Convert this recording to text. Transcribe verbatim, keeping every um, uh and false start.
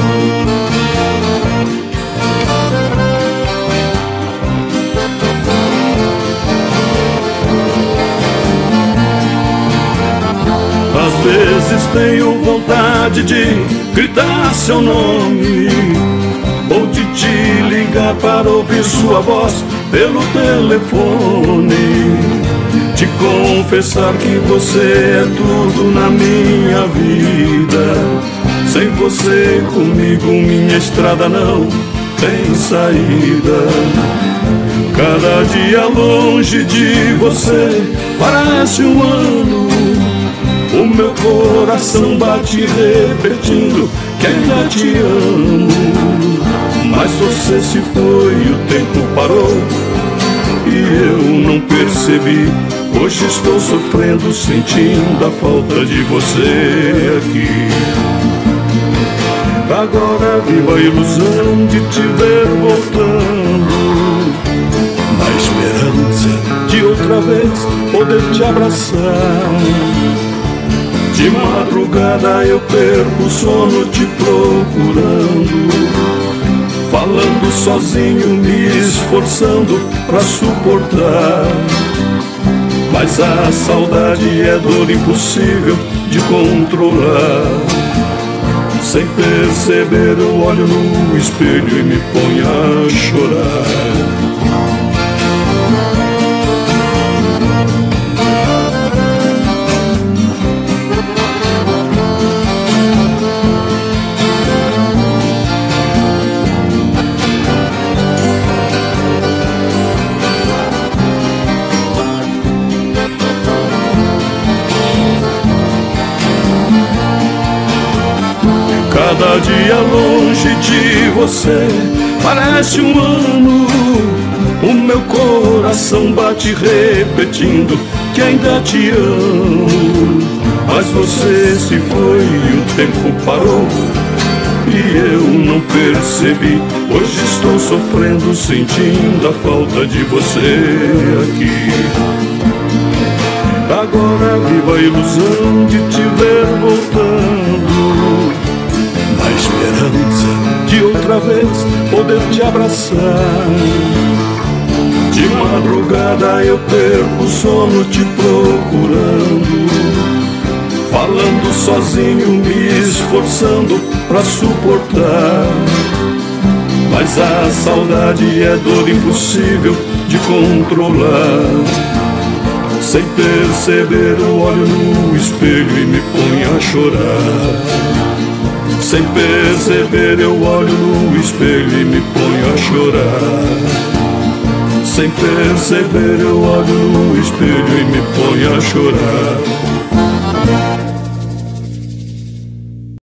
Às vezes tenho vontade de gritar seu nome, ou de te ligar para ouvir sua voz pelo telefone, te confessar que você é tudo na minha vida. Sem você comigo minha estrada não tem saída. Cada dia longe de você parece um ano. O meu coração bate repetindo que ainda te amo. Mas você se foi e o tempo parou e eu não percebi. Hoje estou sofrendo, sentindo a falta de você aqui. Agora vivo a ilusão de te ver voltando, na esperança de outra vez poder te abraçar. De madrugada eu perco o sono te procurando, falando sozinho, me esforçando pra suportar. Mas a saudade é dor impossível de controlar. Sem perceber eu olho no espelho e me ponho a chorar. Cada dia longe de você parece um ano. O meu coração bate repetindo que ainda te amo. Mas você se foi e o tempo parou e eu não percebi. Hoje estou sofrendo, sentindo a falta de você aqui. Agora vivo a ilusão de te ver voltando, na esperança de outra vez poder te abraçar. De madrugada eu perco o sono te procurando, falando sozinho, me esforçando pra suportar. Mas a saudade é dor impossível de controlar. Sem perceber eu olho no espelho e me ponho a chorar. Sem perceber eu olho no espelho e me ponho a chorar. Sem perceber eu olho no espelho e me ponho a chorar.